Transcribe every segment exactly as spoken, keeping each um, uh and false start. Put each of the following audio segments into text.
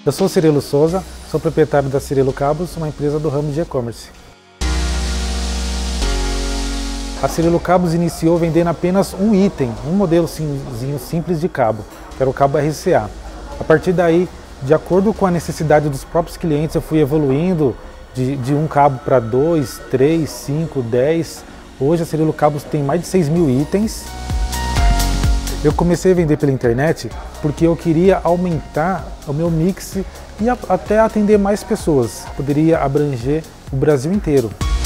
Eu sou o Cirilo Souza, sou proprietário da Cirilo Cabos, uma empresa do ramo de e-commerce. A Cirilo Cabos iniciou vendendo apenas um item, um modelo simples de cabo, que era o cabo R C A. A partir daí, de acordo com a necessidade dos próprios clientes, eu fui evoluindo de, de um cabo para dois, três, cinco, dez. Hoje a Cirilo Cabos tem mais de seis mil itens. Eu comecei a vender pela internet porque eu queria aumentar o meu mix e até atender mais pessoas. Poderia abranger o Brasil inteiro.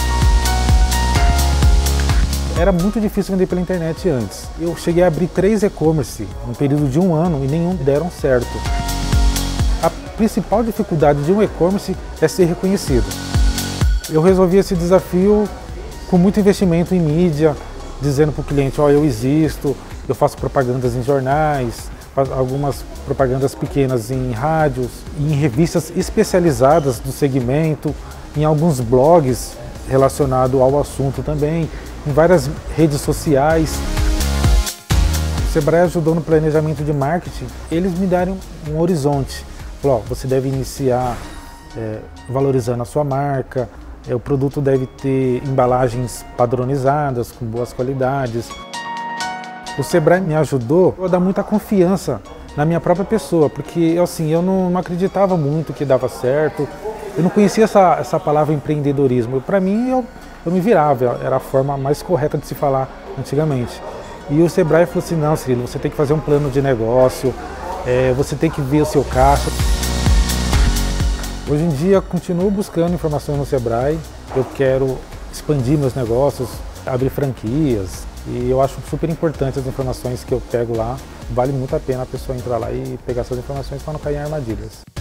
Era muito difícil vender pela internet antes. Eu cheguei a abrir três e-commerce no período de um ano e nenhum deram certo. A principal dificuldade de um e-commerce é ser reconhecido. Eu resolvi esse desafio com muito investimento em mídia, dizendo para o cliente, ó, eu existo. Eu faço propagandas em jornais, algumas propagandas pequenas em rádios, em revistas especializadas do segmento, em alguns blogs relacionados ao assunto também, em várias redes sociais. O Sebrae ajudou no planejamento de marketing, eles me deram um horizonte. Falou, ó, você deve iniciar é, valorizando a sua marca, é, o produto deve ter embalagens padronizadas, com boas qualidades. O Sebrae me ajudou a dar muita confiança na minha própria pessoa, porque assim, eu não, não acreditava muito que dava certo, eu não conhecia essa, essa palavra empreendedorismo. Para mim, eu, eu me virava, era a forma mais correta de se falar antigamente. E o Sebrae falou assim, não, Cirilo, você tem que fazer um plano de negócio, é, você tem que ver o seu caixa. Hoje em dia, continuo buscando informações no Sebrae, eu quero expandir meus negócios, abrir franquias, e eu acho super importante as informações que eu pego lá. Vale muito a pena a pessoa entrar lá e pegar essas informações para não cair em armadilhas.